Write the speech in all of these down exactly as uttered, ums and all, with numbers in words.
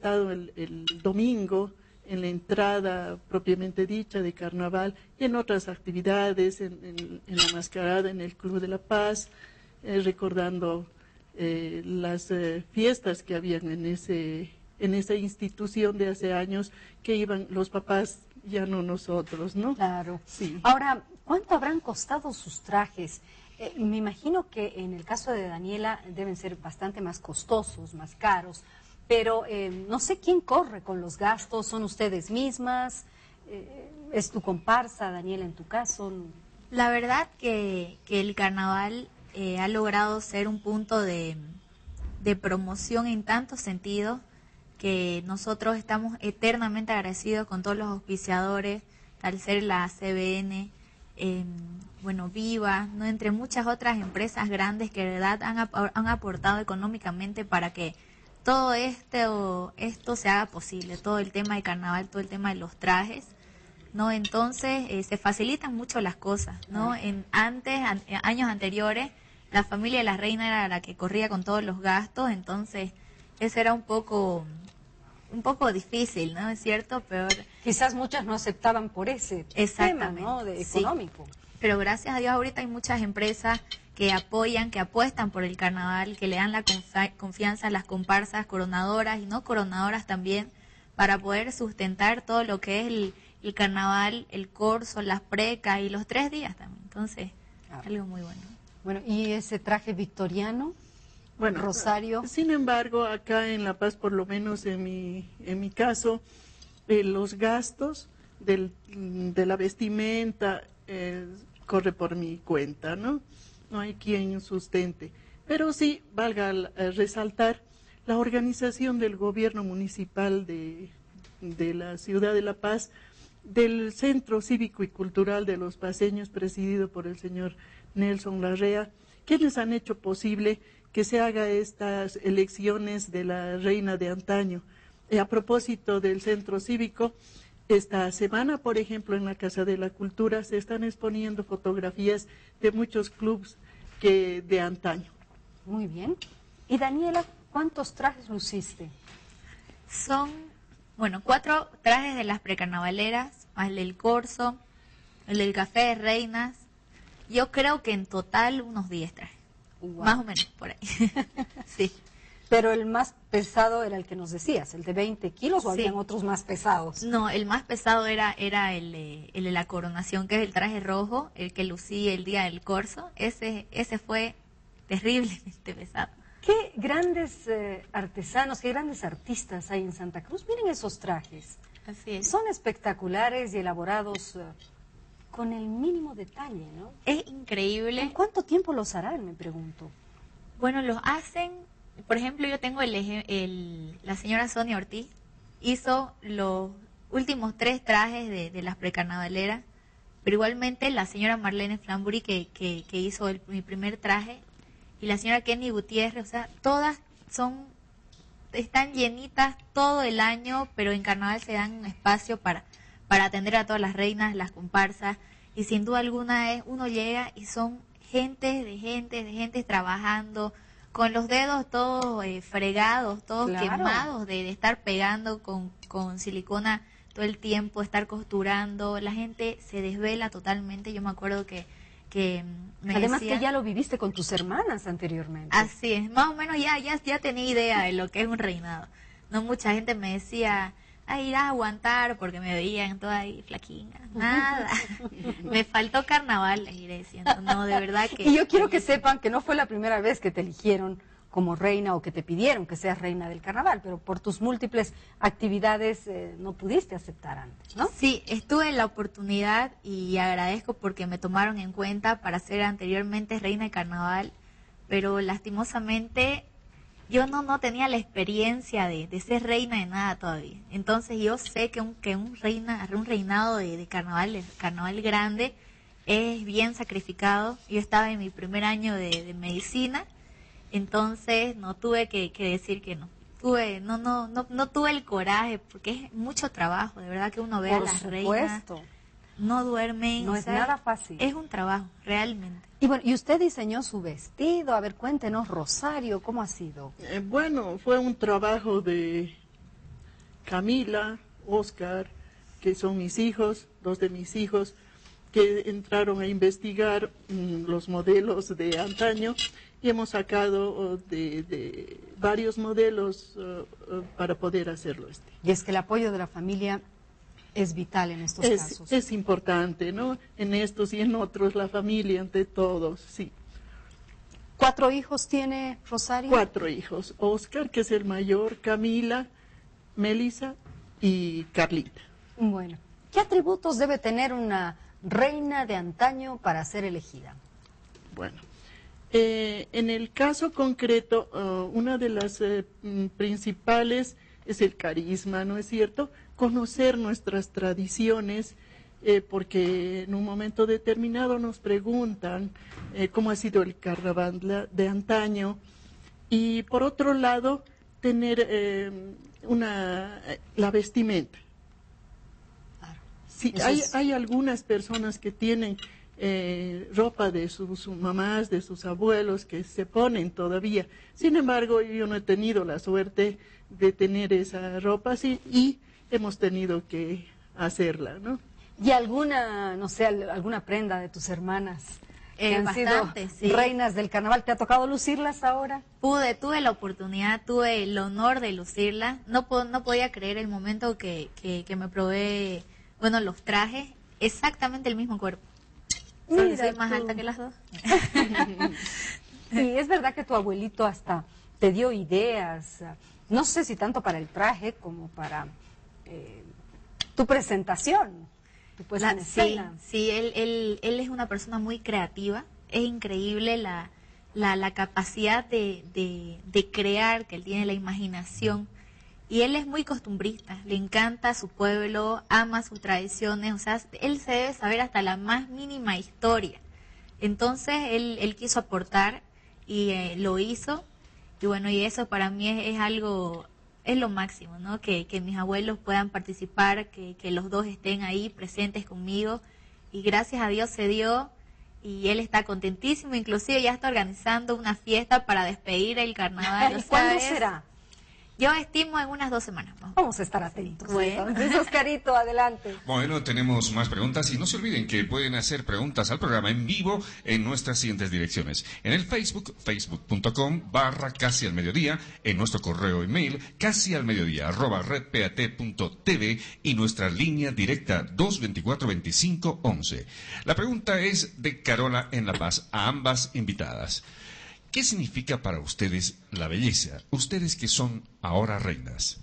estado el, el domingo en la entrada propiamente dicha de carnaval y en otras actividades, en, en, en la mascarada, en el Club de la Paz, eh, recordando eh, las eh, fiestas que habían en ese en esa institución de hace años, que iban los papás, ya no nosotros, ¿no? Claro. Sí. Ahora, ¿cuánto habrán costado sus trajes? Eh, me imagino que en el caso de Daniela deben ser bastante más costosos, más caros, pero eh, no sé quién corre con los gastos, ¿son ustedes mismas? Eh, ¿Es tu comparsa, Daniela, en tu caso? La verdad que, que el carnaval eh, ha logrado ser un punto de, de promoción en tantos sentidos, que nosotros estamos eternamente agradecidos con todos los auspiciadores, al ser la C B N, eh, bueno, Viva, ¿no? Entre muchas otras empresas grandes que de verdad han, ap han aportado económicamente para que todo esto, esto se haga posible, todo el tema de carnaval, todo el tema de los trajes, ¿no? Entonces eh, se facilitan mucho las cosas, ¿no? En antes, an años anteriores, la familia de la reina era la que corría con todos los gastos, entonces eso era un poco un poco difícil, ¿no? Es cierto, pero quizás muchas no aceptaban por ese tema, ¿no? De económico. Sí. Pero gracias a Dios ahorita hay muchas empresas que apoyan, que apuestan por el carnaval, que le dan la confianza a las comparsas coronadoras y no coronadoras también, para poder sustentar todo lo que es el, el carnaval, el corso, las precas y los tres días también. Entonces, ah, algo muy bueno. Bueno, ¿y ese traje victoriano? Bueno, Rosario. Sin embargo, acá en La Paz, por lo menos en mi, en mi caso, eh, los gastos del, de la vestimenta eh, corre por mi cuenta, ¿no? No hay quien sustente. Pero sí, valga eh, resaltar, la organización del gobierno municipal de, de la ciudad de La Paz, del Centro Cívico y Cultural de los Paceños, presidido por el señor Nelson Larrea, quienes han hecho posible que se haga estas elecciones de la reina de antaño. Eh, a propósito del centro cívico, esta semana, por ejemplo, en la Casa de la Cultura se están exponiendo fotografías de muchos clubes que, de antaño. Muy bien. Y Daniela, ¿cuántos trajes luciste? Son, bueno, cuatro trajes de las precarnavaleras, más el del corso, el del café de reinas. Yo creo que en total unos diez trajes. Wow. Más o menos, por ahí. Sí. Pero el más pesado era el que nos decías, el de veinte kilos, ¿o sí. habían otros más pesados? No, el más pesado era, era el, de, el de la coronación, que es el traje rojo, el que lucí el día del corso. Ese, ese fue terriblemente pesado. Qué grandes eh, artesanos, qué grandes artistas hay en Santa Cruz. Miren esos trajes. Así es. Son espectaculares y elaborados eh, con el mínimo detalle, ¿no? Es increíble. ¿En cuánto tiempo los harán, me pregunto? Bueno, los hacen, por ejemplo, yo tengo el, el la señora Sonia Ortiz, hizo los últimos tres trajes de, de las precarnavaleras, pero igualmente la señora Marlene Flamburi, que, que, que hizo el, mi primer traje, y la señora Kenny Gutiérrez, o sea, todas son, están llenitas todo el año, pero en carnaval se dan un espacio para, para atender a todas las reinas, las comparsas, y sin duda alguna es, uno llega y son gente de gente, de gente trabajando, con los dedos todos eh, fregados, todos claro. quemados de, de estar pegando con, con silicona todo el tiempo, estar costurando, la gente se desvela totalmente. Yo me acuerdo que, que me Además decía, que ya lo viviste con tus hermanas anteriormente. Así es, más o menos ya, ya, ya tenía idea de lo que es un reinado. No, mucha gente me decía, ay, irás a aguantar, porque me veían toda ahí flaquina. Nada, me faltó carnaval, les iré diciendo, no, de verdad que... Y yo quiero que sepan que no fue la primera vez que te eligieron como reina o que te pidieron que seas reina del carnaval, pero por tus múltiples actividades eh, no pudiste aceptar antes, ¿no? Sí, estuve en la oportunidad y agradezco porque me tomaron en cuenta para ser anteriormente reina de carnaval, pero lastimosamente yo no, no tenía la experiencia de, de ser reina de nada todavía. Entonces yo sé que un, que un, reina, un reinado de, de carnaval, de carnaval grande, es bien sacrificado. Yo estaba en mi primer año de, de medicina, entonces no tuve que, que decir que no. Tuve, no, no, no, no tuve el coraje, porque es mucho trabajo, de verdad que uno ve Por a las supuesto. reinas, no duermen. No o es sea, nada fácil. Es un trabajo, realmente. Y bueno, y usted diseñó su vestido, a ver, cuéntenos, Rosario, ¿cómo ha sido? Eh, bueno, fue un trabajo de, Camila, Oscar, que son mis hijos, dos de mis hijos, que entraron a investigar mm, los modelos de antaño y hemos sacado uh, de, de varios modelos uh, uh, para poder hacerlo este. Y es que el apoyo de la familia es vital en estos Es, casos. es importante, ¿no? En estos y en otros, la familia ante todos, sí. ¿Cuatro hijos tiene Rosario? Cuatro hijos. Oscar, que es el mayor, Camila, Melissa y Carlita. Bueno, ¿qué atributos debe tener una reina de antaño para ser elegida? Bueno, eh, en el caso concreto, uh, una de las eh, principales es el carisma, ¿no es cierto? Conocer nuestras tradiciones, eh, porque en un momento determinado nos preguntan eh, cómo ha sido el carnaval de antaño, y por otro lado, tener eh, una la vestimenta. Claro. Sí, Eso hay, es- hay algunas personas que tienen eh, ropa de sus, sus mamás, de sus abuelos, que se ponen todavía. Sin embargo, yo no he tenido la suerte de tener esa ropa así y hemos tenido que hacerla, ¿no? ¿Y alguna, no sé, al- alguna prenda de tus hermanas que Eh, han bastante, sido sí. reinas del carnaval? ¿Te ha tocado lucirlas ahora? Pude, tuve la oportunidad, tuve el honor de lucirla. No, po- no podía creer el momento que, que, que me probé, bueno, los trajes, exactamente el mismo cuerpo. Solo Mira soy más tú. alta que las dos. Sí, es verdad que tu abuelito hasta te dio ideas, no sé si tanto para el traje como para eh, tu presentación, tu puesta La- en sí, escena. sí, él, él, él es una persona muy creativa. Es increíble la, la, la capacidad de, de, de crear, que él tiene la imaginación. Y él es muy costumbrista, le encanta su pueblo, ama sus tradiciones, o sea, él se debe saber hasta la más mínima historia. Entonces, él, él quiso aportar y eh, lo hizo. Y bueno, y eso para mí es, es algo, es lo máximo, ¿no? Que, que mis abuelos puedan participar, que, que los dos estén ahí presentes conmigo. Y gracias a Dios se dio y él está contentísimo, inclusive ya está organizando una fiesta para despedir el carnaval. ¿Y o sea, cuándo es- será? Yo estimo en unas dos semanas más. Vamos a estar atentos. Bueno. Entonces, Oscarito, adelante. Bueno, tenemos más preguntas y no se olviden que pueden hacer preguntas al programa en vivo en nuestras siguientes direcciones. En el Facebook, facebook.com barra casi al mediodía, en nuestro correo email casi al mediodía arroba redpat.tv y nuestra línea directa dos veinticuatro veinticinco once. La pregunta es de Carola en La Paz a ambas invitadas. ¿Qué significa para ustedes la belleza? Ustedes que son ahora reinas.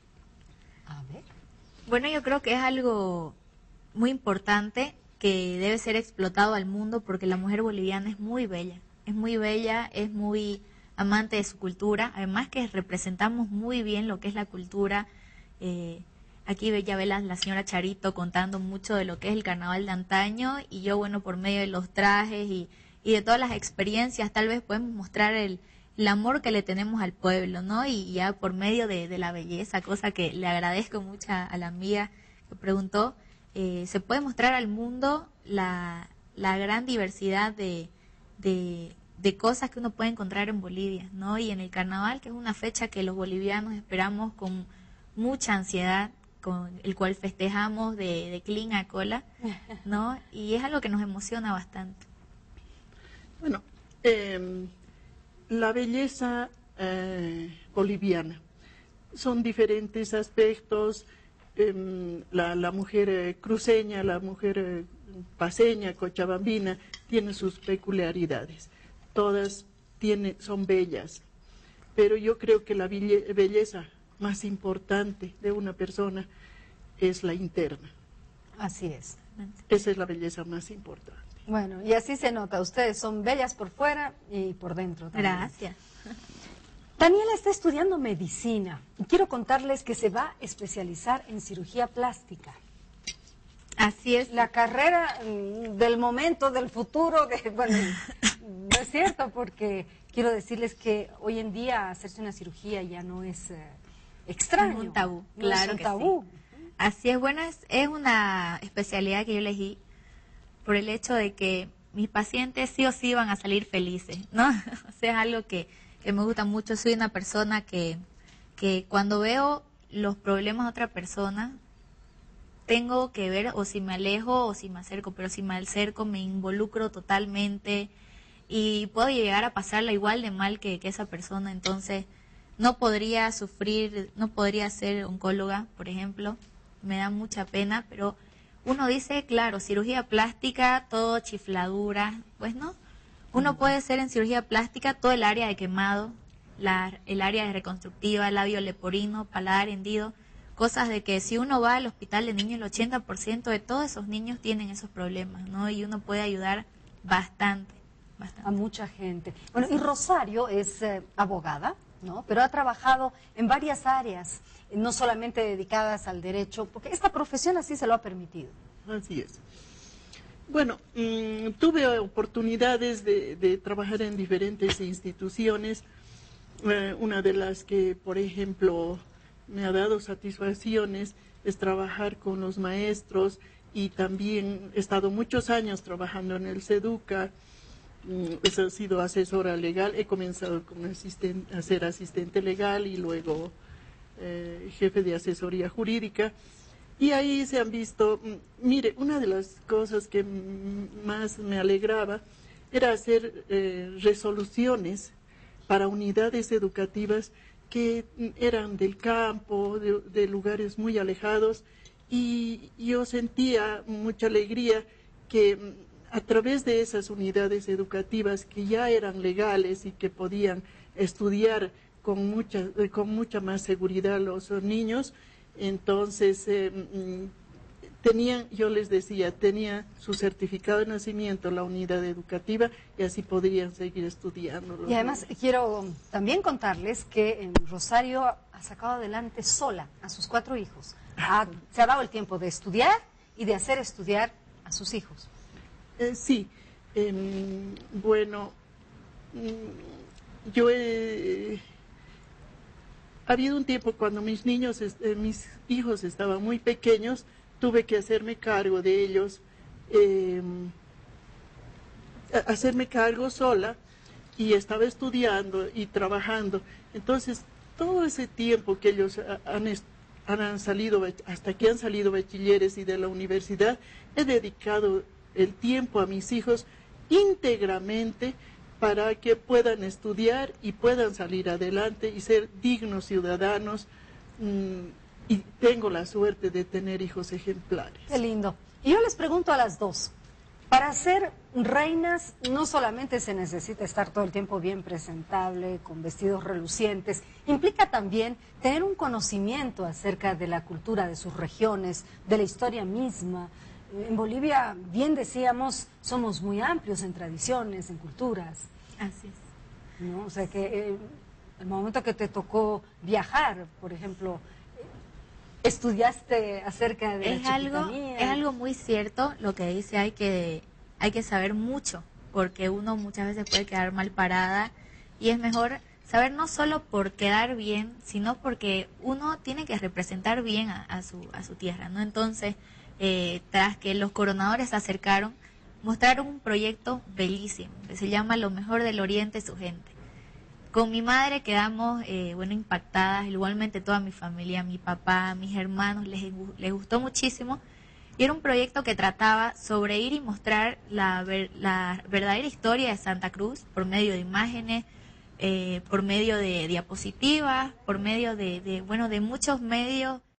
A ver. Bueno, yo creo que es algo muy importante que debe ser explotado al mundo porque la mujer boliviana es muy bella, es muy bella, es muy amante de su cultura, además que representamos muy bien lo que es la cultura. Eh, aquí ya ve la, la señora Charito contando mucho de lo que es el carnaval de antaño y yo, bueno, por medio de los trajes y, y de todas las experiencias, tal vez podemos mostrar el, el amor que le tenemos al pueblo, ¿no? Y ya por medio de, de la belleza, cosa que le agradezco mucho a la amiga que preguntó, eh, se puede mostrar al mundo la, la gran diversidad de, de, de cosas que uno puede encontrar en Bolivia, ¿no? Y en el carnaval, que es una fecha que los bolivianos esperamos con mucha ansiedad, con el cual festejamos de, de clean a cola, ¿no? Y es algo que nos emociona bastante. Bueno, eh, la belleza eh, boliviana. Son diferentes aspectos. Eh, la, la mujer eh, cruceña, la mujer eh, paseña, cochabambina, tiene sus peculiaridades. Todas tiene, son bellas. Pero yo creo que la belle- belleza más importante de una persona es la interna. Así es. Esa es la belleza más importante. Bueno, y así se nota. Ustedes son bellas por fuera y por dentro también. Gracias. Daniela está estudiando medicina y quiero contarles que se va a especializar en cirugía plástica. Así es. La carrera mm, del momento, del futuro, de, bueno, no es cierto, porque quiero decirles que hoy en día hacerse una cirugía ya no es eh, extraño. Es un tabú, no claro es un que tabú. Así es, bueno, es, es una especialidad que yo elegí por el hecho de que mis pacientes sí o sí van a salir felices, ¿no? O sea, es algo que, que me gusta mucho. Soy una persona que, que cuando veo los problemas de otra persona, tengo que ver o si me alejo o si me acerco, pero si me acerco me involucro totalmente y puedo llegar a pasarla igual de mal que, que esa persona. Entonces no podría sufrir, no podría ser oncóloga, por ejemplo, me da mucha pena, pero uno dice, claro, cirugía plástica, todo chifladura, pues no, uno puede ser en cirugía plástica todo el área de quemado, la, el área de reconstructiva, labio leporino, paladar hendido, cosas de que si uno va al hospital de niños, el ochenta por ciento de todos esos niños tienen esos problemas, ¿no? Y uno puede ayudar bastante, bastante. A mucha gente. Bueno, y Rosario es eh, abogada, ¿no? Pero ha trabajado en varias áreas, no solamente dedicadas al derecho, porque esta profesión así se lo ha permitido. Así es. Bueno, mmm, tuve oportunidades de, de trabajar en diferentes instituciones, eh, una de las que, por ejemplo, me ha dado satisfacciones es trabajar con los maestros y también he estado muchos años trabajando en el SEDUCA, he sido asesora legal, he comenzado como asistente, a ser asistente legal y luego eh, jefe de asesoría jurídica. Y ahí se han visto, mire, una de las cosas que más me alegraba era hacer eh, resoluciones para unidades educativas que eran del campo, de, de lugares muy alejados, y yo sentía mucha alegría que a través de esas unidades educativas que ya eran legales y que podían estudiar con mucha, con mucha más seguridad los niños, entonces eh, tenían, yo les decía, tenía su certificado de nacimiento, la unidad educativa, y así podrían seguir estudiando. Y además niños. Quiero también contarles que en Rosario ha sacado adelante sola a sus cuatro hijos. Ha, se ha dado el tiempo de estudiar y de hacer estudiar a sus hijos. Eh, sí, eh, bueno, yo he... Ha habido un tiempo cuando mis niños, eh, mis hijos estaban muy pequeños, tuve que hacerme cargo de ellos, eh, hacerme cargo sola, y estaba estudiando y trabajando. Entonces, todo ese tiempo que ellos han, han salido, hasta que han salido bachilleres y de la universidad, he dedicado el tiempo a mis hijos íntegramente para que puedan estudiar y puedan salir adelante y ser dignos ciudadanos. Mmm, y tengo la suerte de tener hijos ejemplares. Qué lindo. Y yo les pregunto a las dos, para ser reinas no solamente se necesita estar todo el tiempo bien presentable, con vestidos relucientes, implica también tener un conocimiento acerca de la cultura de sus regiones, de la historia misma. En Bolivia, bien decíamos, somos muy amplios en tradiciones, en culturas. Así es. ¿No? O sea que eh, el momento que te tocó viajar, por ejemplo, estudiaste acerca de es la algo chiquitanía. Es algo muy cierto lo que dice, hay que, hay que saber mucho, porque uno muchas veces puede quedar mal parada y es mejor saber no solo por quedar bien, sino porque uno tiene que representar bien a, a, su, a su tierra, ¿no? Entonces, eh, tras que los coronadores se acercaron, mostraron un proyecto bellísimo, que se llama Lo mejor del Oriente y su gente. Con mi madre quedamos, eh, bueno, impactadas, igualmente toda mi familia, mi papá, mis hermanos, les, les gustó muchísimo. Y era un proyecto que trataba sobre ir y mostrar la, ver, la verdadera historia de Santa Cruz por medio de imágenes, eh, por medio de diapositivas, por medio de, de, bueno, de muchos medios